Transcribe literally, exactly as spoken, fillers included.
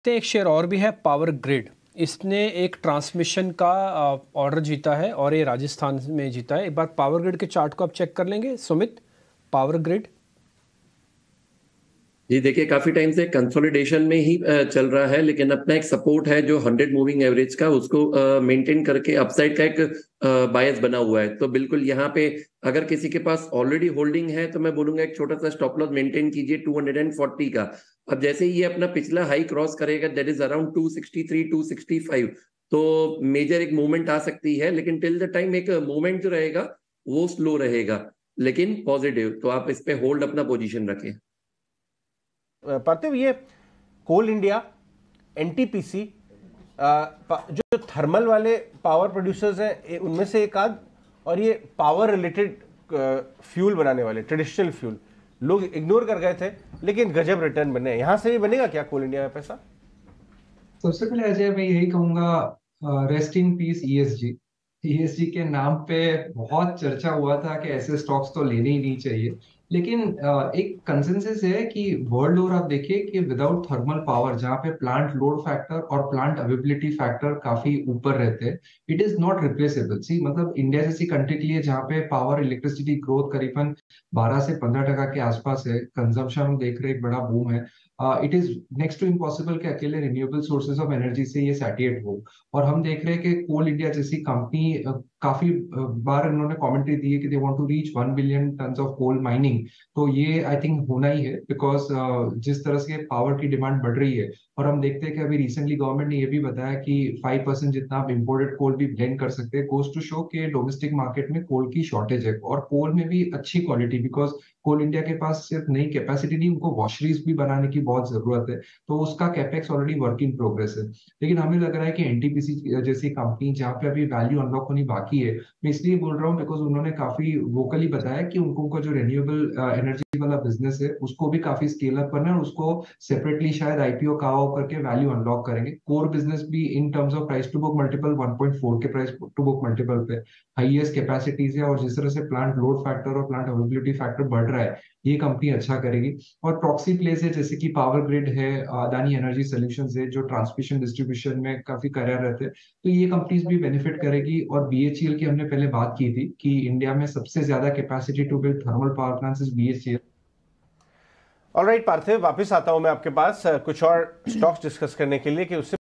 तो एक शेयर और भी है पावर ग्रिड। इसने एक ट्रांसमिशन का ऑर्डर जीता है और ये राजस्थान में जीता है। एक बार पावर ग्रिड के चार्ट को आप चेक कर लेंगे सुमित। पावर ग्रिड जी देखिए, काफी टाइम से कंसोलिडेशन में ही अ, चल रहा है, लेकिन अपना एक सपोर्ट है जो हंड्रेड मूविंग एवरेज का, उसको मेंटेन करके अपसाइड का एक बायस बना हुआ है। तो बिल्कुल यहाँ पे अगर किसी के पास ऑलरेडी होल्डिंग है तो मैं बोलूंगा एक छोटा सा स्टॉप लॉस मेंटेन कीजिए टू हंड्रेड फोर्टी का। अब जैसे ही ये अपना पिछला हाई क्रॉस करेगा, that is around two sixty three two sixty five, तो मेजर एक मूवमेंट आ सकती है। लेकिन टिल द टाइम एक मूवमेंट जो रहेगा वो स्लो रहेगा, लेकिन पॉजिटिव। तो आप इस पे होल्ड अपना पोजीशन रखें। पार्थिव, ये कोल इंडिया, एनटीपीसी, जो थर्मल वाले पावर प्रोड्यूसर्स हैं उनमें से एक आध, और ये पावर रिलेटेड फ्यूल बनाने वाले ट्रेडिशनल फ्यूल लोग इग्नोर कर गए थे, लेकिन गजब रिटर्न बने। यहां से भी बनेगा क्या कोल इंडिया में पैसा? सबसे पहले अजय मैं यही कहूंगा, rest in peace ESG. ESG के नाम पे बहुत चर्चा हुआ था कि ऐसे स्टॉक्स तो लेने ही नहीं चाहिए, लेकिन uh, एक कंसेंसस है कि वर्ल्ड ओवर आप देखिए कि विदाउट थर्मल पावर, जहाँ पे प्लांट लोड फैक्टर और प्लांट अवेबिलिटी फैक्टर काफी ऊपर रहते हैं, it is not replaceable. See मतलब इंडिया जैसी कंट्री के लिए जहाँ पे पावर इलेक्ट्रिसिटी ग्रोथ करीबन बारह से पंद्रह टका के आसपास है, कंजम्पशन हम देख रहे हैं एक बड़ा बूम है, it is next to impossible कि अकेले रिन्यूएबल सोर्सेज ऑफ एनर्जी से ये सैटिएट हो। और हम देख रहे हैं कि कोल इंडिया जैसी कंपनी काफी बार उन्होंने कमेंट्री दी है कि they want to reach one billion tons of coal mining. तो ये आई थिंक होना ही है, बिकॉज जिस तरह से पावर की डिमांड बढ़ रही है, और हम देखते हैं कि अभी रिसेंटली गवर्नमेंट ने ये भी बताया कि फाइव परसेंट जितना आप इम्पोर्टेड कोल भी ब्लेंड कर सकते हैं, गोज टू शो कि डोमेस्टिक मार्केट में कोल की शॉर्टेज है, और कोल में भी अच्छी क्वालिटी, बिकॉज कोल इंडिया के पास सिर्फ नई कैपेसिटी नहीं, उनको वॉशरीज भी बनाने की बहुत जरूरत है। तो उसका capex already work in progress है। लेकिन हमें लग रहा है कि एनटीपीसी जैसी कंपनी जहाँ पे अभी वैल्यू अनलॉक होनी बाकी है, मैं इसलिए बोल रहा हूँ बिकॉज उन्होंने काफी वोकली बताया कि उनको उनका जो रिन्यूएबल एनर्जी वाला बिजनेस है उसको भी काफी स्केल अप करना है, और उसको सेपरेटली शायद आईपीओ काओ करके वैल्यू अनलॉक करेंगे। कोर बिजनेस भी in terms of price to book multiple one point four के प्राइस टू बुक मल्टीपल पे हाईएस्ट कैपेसिटीज है, और जिस तरह से प्लांट लोड फैक्टर और प्लांट अवेबिलिटी फैक्टर बढ़ रहा है, ये कंपनी अच्छा करेगी। और प्रॉक्सी प्लेस है जैसे कि पावर ग्रिड है, अदानी एनर्जी सॉल्यूशंस है जो ट्रांसमिशन डिस्ट्रीब्यूशन में काफी कार्यरत है, तो ये कंपनीज भी बेनिफिट करेगी। और बीएचईएल की हमने पहले बात की थी कि इंडिया में सबसे ज्यादा capacity to build thermal power plants is BHEL. Alright Parthiv, वापस आता हूं मैं आपके पास कुछ और स्टॉक्स डिस्कस करने के लिए, कि उससे